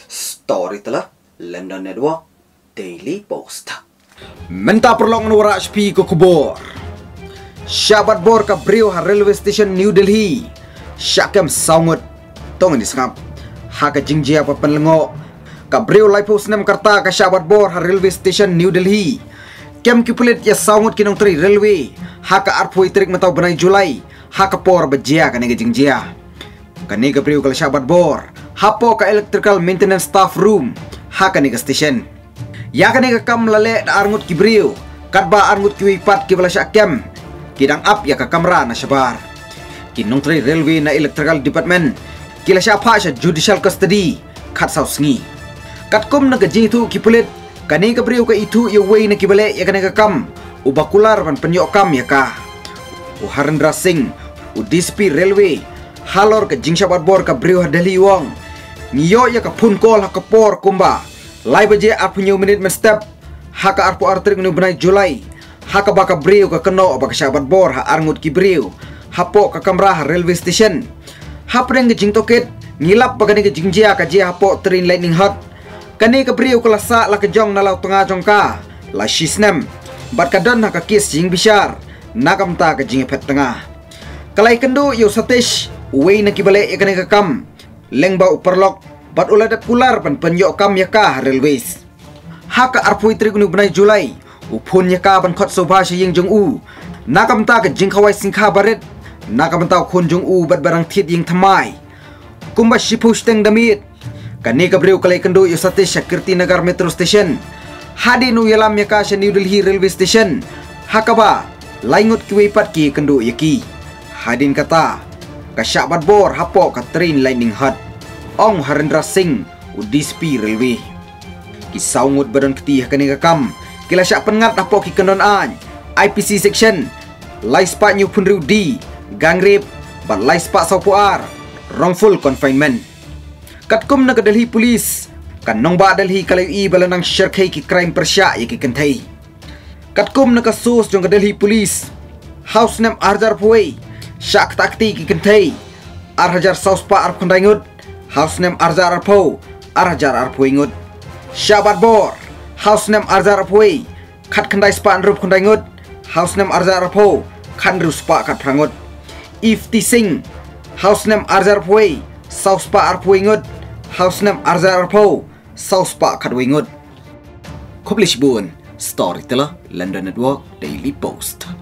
Storyteller London Network Daily Post. Minta perlongan wara HP ko kubor. Syabat bor ka Brio ha railway station New Delhi. Syakam saungut tong ni skap. Ha ka jingjia pa panlengo. Ka Brio lai post nem karta ka syabat bor ha railway station New Delhi. Kem kipulit ya saungut kinong tri railway. Ha ka arpoi trik matau benai Julai. Ha ka por bajia ka nega jingjia. Kani ka Brio kala syabat bor. Hapo ka electrical maintenance staff room. Ha ka nega station. Ya kani ka kam lale da arngut ki Brio. Kadba arngut ki wipat ki bala syakem. Kidang up ya ka kamera na syabar. Kinong tri railway na electrical department. Kila syapa sya judicial custody. Kat saw sngi. Kat kum na gajing itu kipulit. Kani ka Brio ka itu ya way na kibale ya kani ka kam. Ubakular pan penyok kam ya ka. Harendra Singh. DSP railway. Halor ka jing syabat bor ka Brio Delhi wong. Niyo ya ka phun call ha ka por kumba. Lai baje arpu nyu minute men step. Ha ka arpu artrik nu benai Julai. Ha ka baka Brio ka keno baka syabat bor ha arngut ki Brio. Hapo ka kamera ha railway station. Ha preng ke jing toket. Ngilap baka ni ke jing jia ka jia hapo train lightning hot. Kani ka Brio ka lasa la ka jong na law tengah jong ka. La shisnem. Bat ka don ha ka kis jing bishar. Nakam ta ka jing pet tengah. Kalai kendo yo Satish. Uway na kibale ya kani ka kam. Lengba uperlok. Bat uladat kular pan penyok kam ya ka railways. Ha ka arpui trik nu benai Julai. Upun ya ka ban khot sobha ying jong u. Nakam ta ka jing khawai singkha baret. Nakam ta khun jong u bat barang thit ying thamai. Kumba shipush teng damit. Kani ka Brio kalai kendo yo Satish Kirti Nagar Metro Station. Hadi nu yalam ya ka New Delhi Railway Station. Hakaba laingut ki wipat ki kendo yaki. Hadin kata ka syabat bor hapo ka train lightning hot. Ong Harendra Singh DSP railway. Ki saungut badan ketih kani ka kam. Kila syak pengat hapo ki kendon an. IPC section. Lai spa new punru D. Gang rape. Bat lai spa saupuar. Wrongful confinement. Katkum na ka Delhi police. Kan nong ba Delhi kalay i balanang syarkay ki crime persya yaki kentay. Katkum na ka sus jong ka Delhi police. House name Arjar Puway. Syak takti ki kentay. Arhajar sauspa arp kendaingut. House name Arjar Arpo. Arhajar Arpuingut. Syabat bor. House name Arjar Arpuy. Kat kendai spa anrup kendaingut. House name Arjar Arpo. Kan ruspa kat prangut. Ifti Singh. House name Arjar Arpuy. Sauspa Arpuingut. House name Arjar Arpo. Sauspa kat wingut. Publish bun. Storyteller London Network Daily Post.